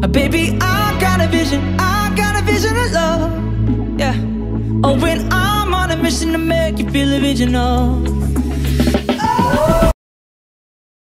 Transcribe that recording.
Baby, I got a vision of love, yeah. Oh, when I'm on a mission to make you feel original.